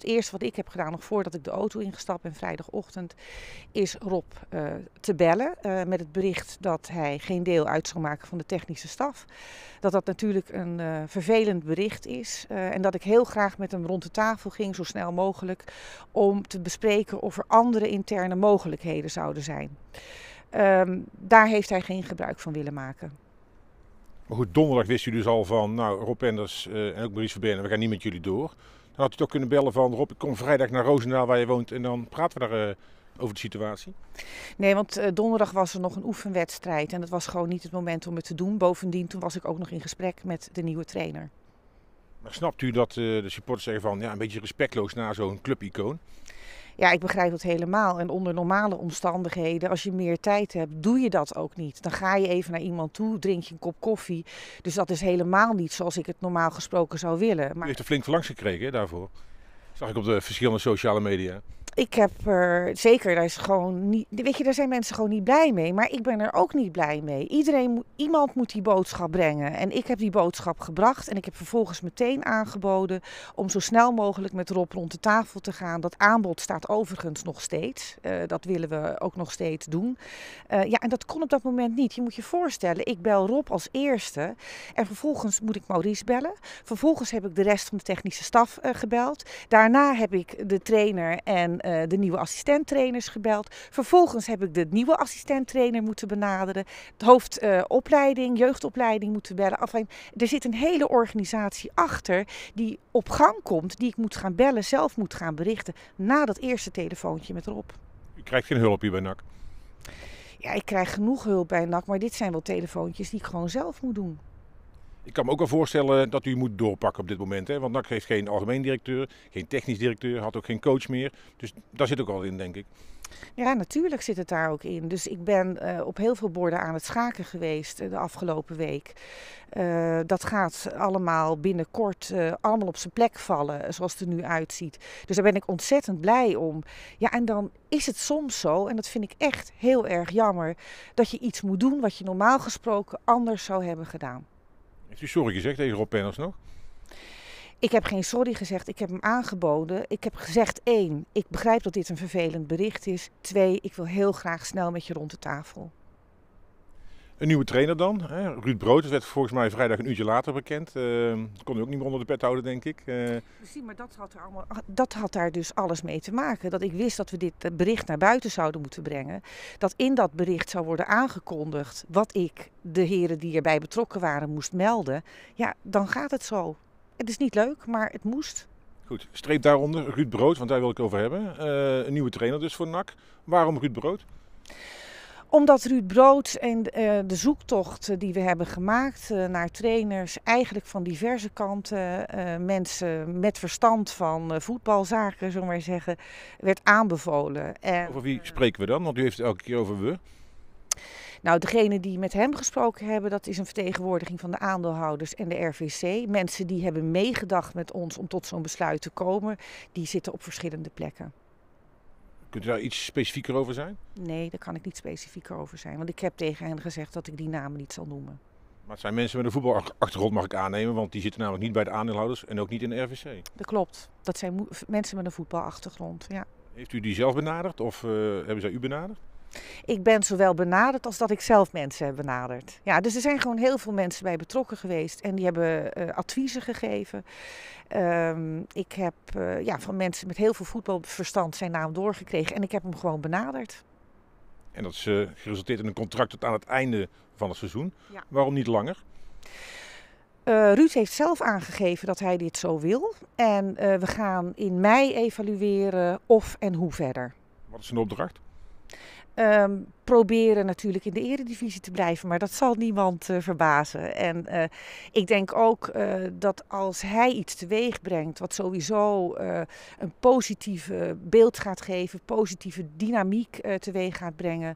het eerste wat ik heb gedaan, nog voordat ik de auto ingestapt ben vrijdagochtend, is Rob te bellen met het bericht dat hij geen deel uit zou maken van de technische staf. Dat natuurlijk een vervelend bericht is en dat ik heel graag met hem rond de tafel ging, zo snel mogelijk, om te bespreken of er andere interne mogelijkheden zouden zijn. Daar heeft hij geen gebruik van willen maken. Maar goed, donderdag wist u dus al van, nou, Rob Enders en ook Maurice Verberne, we gaan niet met jullie door. Dan had u toch kunnen bellen van, Rob, ik kom vrijdag naar Roosendaal waar je woont en dan praten we daar over de situatie. Nee, want donderdag was er nog een oefenwedstrijd en dat was gewoon niet het moment om het te doen. Bovendien, toen was ik ook nog in gesprek met de nieuwe trainer. Maar snapt u dat de supporters zeggen van, ja, een beetje respectloos naar zo'n clubicoon? Ja, ik begrijp dat helemaal. En onder normale omstandigheden, als je meer tijd hebt, doe je dat ook niet. Dan ga je even naar iemand toe, drink je een kop koffie. Dus dat is helemaal niet zoals ik het normaal gesproken zou willen. U Maar heeft er flink verlangs gekregen hè, daarvoor. Zag ik op de verschillende sociale media. ik heb er zeker, daar is gewoon niet, weet je, daar zijn mensen gewoon niet blij mee. Maar ik ben er ook niet blij mee. Iemand moet die boodschap brengen. En ik heb die boodschap gebracht. En ik heb vervolgens meteen aangeboden om zo snel mogelijk met Rob rond de tafel te gaan. Dat aanbod staat overigens nog steeds. Dat willen we ook nog steeds doen. Ja, en dat kon op dat moment niet. Je moet je voorstellen, ik bel Rob als eerste. En vervolgens moet ik Maurice bellen. Vervolgens heb ik de rest van de technische staf gebeld. Daarna heb ik de trainer en de nieuwe assistenttrainers gebeld. Vervolgens heb ik de nieuwe assistenttrainer moeten benaderen. Het hoofdopleiding, jeugdopleiding moeten bellen. Enfin, er zit een hele organisatie achter die op gang komt, die ik moet gaan bellen, zelf moet gaan berichten na dat eerste telefoontje met Rob. U krijgt geen hulp hier bij NAC. Ja, ik krijg genoeg hulp bij NAC, maar dit zijn wel telefoontjes die ik gewoon zelf moet doen. Ik kan me ook wel voorstellen dat u moet doorpakken op dit moment. Hè? Want NAC heeft geen algemeen directeur, geen technisch directeur, had ook geen coach meer. Dus daar zit ook al in, denk ik. Ja, natuurlijk zit het daar ook in. Dus ik ben op heel veel borden aan het schaken geweest de afgelopen week. Dat gaat allemaal binnenkort allemaal op zijn plek vallen, zoals het er nu uitziet. Dus daar ben ik ontzettend blij om. Ja, en dan is het soms zo, en dat vind ik echt heel erg jammer, dat je iets moet doen wat je normaal gesproken anders zou hebben gedaan. Heeft u sorry gezegd tegen Rob Enders nog? Ik heb geen sorry gezegd, ik heb hem aangeboden. Ik heb gezegd 1, ik begrijp dat dit een vervelend bericht is. 2, ik wil heel graag snel met je rond de tafel. Een nieuwe trainer dan, hè? Ruud Brood, dat werd volgens mij vrijdag een uurtje later bekend. Kon u ook niet meer onder de pet houden, denk ik. Precies, maar dat had daar dus alles mee te maken. Dat ik wist dat we dit bericht naar buiten zouden moeten brengen. Dat in dat bericht zou worden aangekondigd wat ik de heren die erbij betrokken waren moest melden. Ja, dan gaat het zo. Het is niet leuk, maar het moest. Goed, streep daaronder Ruud Brood, want daar wil ik het over hebben. Een nieuwe trainer dus voor NAC. Waarom Ruud Brood? Omdat Ruud Brood en de zoektocht die we hebben gemaakt naar trainers, eigenlijk van diverse kanten, mensen met verstand van voetbalzaken, zullen we maar zeggen, werd aanbevolen. En, Over wie spreken we dan? Want u heeft het elke keer over we. nou, degene die met hem gesproken hebben, dat is een vertegenwoordiging van de aandeelhouders en de RVC. Mensen die hebben meegedacht met ons om tot zo'n besluit te komen, die zitten op verschillende plekken. Kunt u daar iets specifieker over zijn? Nee, daar kan ik niet specifieker over zijn, want ik heb tegen hen gezegd dat ik die namen niet zal noemen. Maar het zijn mensen met een voetbalachtergrond, mag ik aannemen, want die zitten namelijk niet bij de aandeelhouders en ook niet in de RVC. Dat klopt, dat zijn mensen met een voetbalachtergrond, ja. Heeft u die zelf benaderd of hebben zij u benaderd? Ik ben zowel benaderd als dat ik zelf mensen heb benaderd. Ja, dus er zijn gewoon heel veel mensen bij betrokken geweest en die hebben adviezen gegeven. Ik heb van mensen met heel veel voetbalverstand zijn naam doorgekregen en ik heb hem gewoon benaderd. En dat is geresulteerd in een contract tot aan het einde van het seizoen. Ja. Waarom niet langer? Ruud heeft zelf aangegeven dat hij dit zo wil. En we gaan in mei evalueren of en hoe verder. Wat is zijn opdracht? Proberen natuurlijk in de eredivisie te blijven, maar dat zal niemand verbazen. En ik denk ook dat als hij iets teweeg brengt wat sowieso een positieve beeld gaat geven, positieve dynamiek teweeg gaat brengen,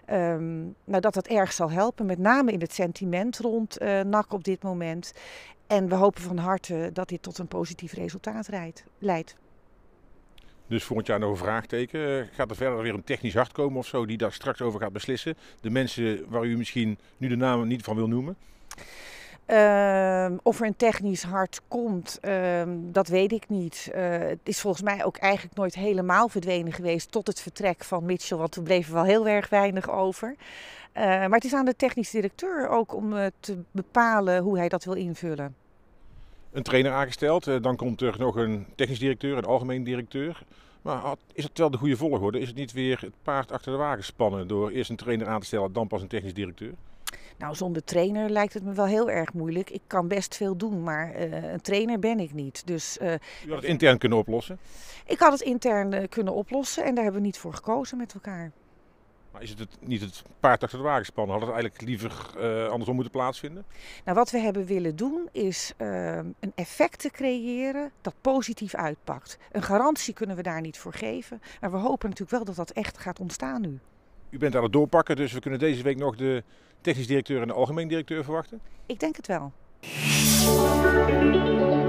dat dat erg zal helpen, met name in het sentiment rond NAC op dit moment. En we hopen van harte dat dit tot een positief resultaat leidt. Dus volgend jaar nog een vraagteken. Gaat er verder weer een technisch hart komen of zo die daar straks over gaat beslissen? De mensen waar u misschien nu de namen niet van wil noemen? Of er een technisch hart komt, dat weet ik niet. Het is volgens mij ook eigenlijk nooit helemaal verdwenen geweest tot het vertrek van Mitchell, want toen bleef er wel heel erg weinig over. Maar het is aan de technisch directeur ook om te bepalen hoe hij dat wil invullen. Een trainer aangesteld, dan komt er nog een technisch directeur, een algemeen directeur. Maar is het wel de goede volgorde? Is het niet weer het paard achter de wagen spannen door eerst een trainer aan te stellen, dan pas een technisch directeur? Nou, zonder trainer lijkt het me wel heel erg moeilijk. Ik kan best veel doen, maar een trainer ben ik niet. Dus, U had het intern kunnen oplossen? Ik had het intern kunnen oplossen en daar hebben we niet voor gekozen met elkaar. Maar is het niet het paard achter de wagen spannen? Had het eigenlijk liever andersom moeten plaatsvinden? Nou, wat we hebben willen doen is een effect te creëren dat positief uitpakt. Een garantie kunnen we daar niet voor geven, maar we hopen natuurlijk wel dat dat echt gaat ontstaan nu. U bent aan het doorpakken, dus we kunnen deze week nog de technisch directeur en de algemeen directeur verwachten? Ik denk het wel.